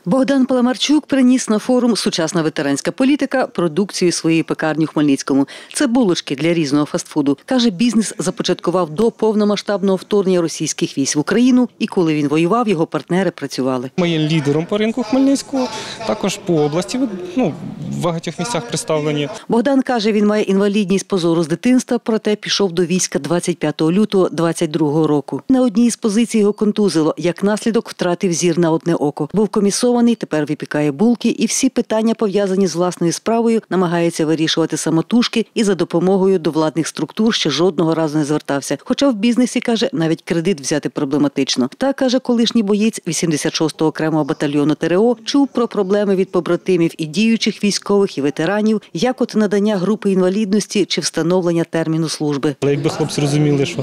Богдан Паламарчук приніс на форум «Сучасна ветеранська політика» продукцію своєї пекарні у Хмельницькому. Це булочки для різного фастфуду. Каже, бізнес започаткував до повномасштабного вторгнення російських військ в Україну, і коли він воював, його партнери працювали. Ми є лідером по ринку Хмельницького, також по області, в багатьох місцях представлені. Богдан каже, він має інвалідність по зору з дитинства, проте пішов до війська 25 лютого 22 року. На одній із позицій його контузило, як наслідок втратив зір на одне око. Був комісований, тепер випікає булки і всі питання, пов'язані з власною справою, намагається вирішувати самотужки і за допомогою до владних структур ще жодного разу не звертався. Хоча в бізнесі, каже, навіть кредит взяти проблематично. Та, каже, колишній боєць 86-го окремого батальйону ТРО чув про проблеми від побратимів і діючих військових, і ветеранів, як от надання групи інвалідності чи встановлення терміну служби. Але якби хлопці розуміли, що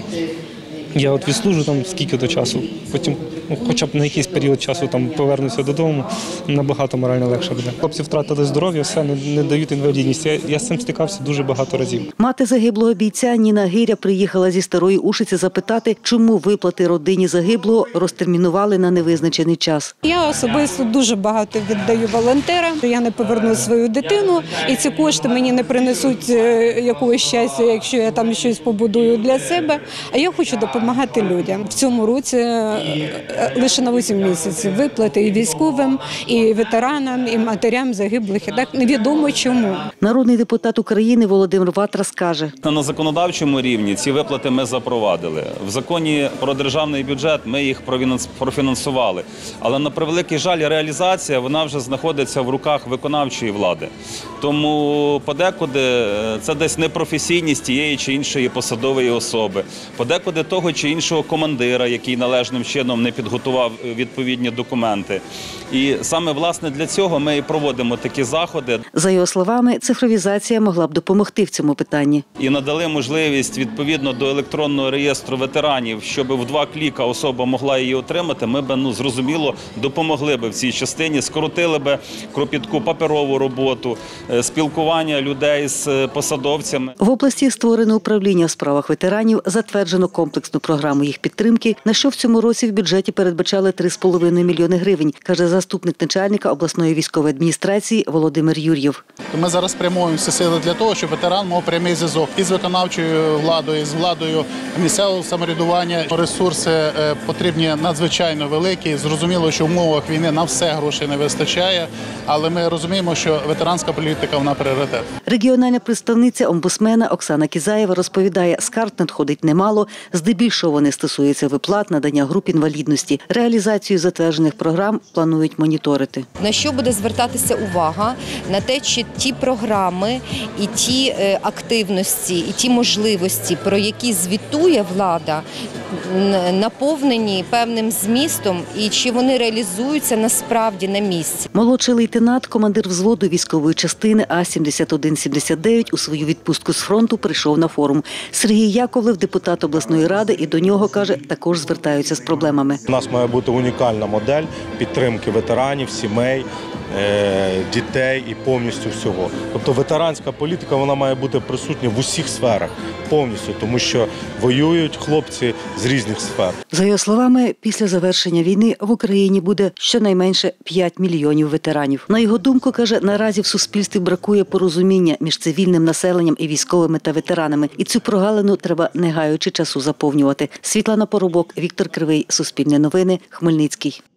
я відслужу там скільки-то часу, потім хоча б на якийсь період часу повернуся додому, набагато морально легше буде. Хлопці втратили здоров'я, все, не дають інвалідність. Я з цим стикався дуже багато разів. Мати загиблого бійця Ніна Гиря приїхала зі Старої Ушиці запитати, чому виплати родині загиблого розтермінували на невизначений час. Я особисто дуже багато віддаю волонтерам. Я не поверну свою дитину, і ці кошти мені не принесуть якогось щастя, якщо я там щось побудую для себе. А я хочу допомагати людям. В цьому році лише на 8 місяців виплати і військовим, і ветеранам, і матерям загиблих. І так невідомо чому. Народний депутат України Володимир Ватрас каже. На законодавчому рівні ці виплати ми запровадили. В законі про державний бюджет ми їх профінансували. Але, на превеликий жаль, реалізація вона вже знаходиться в руках виконавчої влади. Тому подекуди це десь непрофесійність тієї чи іншої посадової особи. Подекуди того чи іншого командира, який належним чином не підготував відповідні документи. І саме, власне, для цього ми і проводимо такі заходи. За його словами, цифровізація могла б допомогти в цьому питанні. І надали можливість, відповідно до електронного реєстру ветеранів, щоб в 2 кліка особа могла її отримати, ми б, зрозуміло, допомогли б в цій частині, скоротили б кропітку паперову роботу, спілкування людей з посадовцями. В області створено управління у справах ветеранів, затверджено комплексну програму їх підтримки, на що в цьому році в бюджеті передбачали 3,5 мільйони гривень, каже заступник начальника обласної військової адміністрації Володимир Юр'єв. Ми зараз спрямовуємо всі сили для того, щоб ветеран мав прямий зв'язок із виконавчою владою, з владою місцевого самоврядування. Ресурси потрібні надзвичайно великі. Зрозуміло, що в умовах війни на все грошей не вистачає, але ми розуміємо, що ветеранська політика, вона пріоритет. Регіональна представниця омбудсмена Оксана Кізаєва розповідає, скарг надходить немало, здебільшого вони стосуються виплат, надання груп інвалідності. Реалізацію затверджених програм планують моніторити. На що буде звертатися увага? На те, чи ті програми і ті активності, і ті можливості, про які звітує влада, наповнені певним змістом і чи вони реалізуються насправді на місці. Молодший лейтенант, командир взводу військової частини А-7179 у свою відпустку з фронту прийшов на форум. Сергій Яковлев, депутат обласної ради, і до нього, каже, також звертаються з проблемами. У нас має бути унікальна модель підтримки ветеранів, сімей, дітей і повністю всього. Тобто ветеранська політика, вона має бути присутня в усіх сферах повністю, тому що воюють хлопці з різних сфер. За його словами, після завершення війни в Україні буде щонайменше 5 мільйонів ветеранів. На його думку, каже, наразі в суспільстві бракує порозуміння між цивільним населенням і військовими та ветеранами. І цю прогалину треба, не гаючи часу, заповнювати. Світлана Поробок, Віктор Кривий, Суспільне новини, Хмельницький.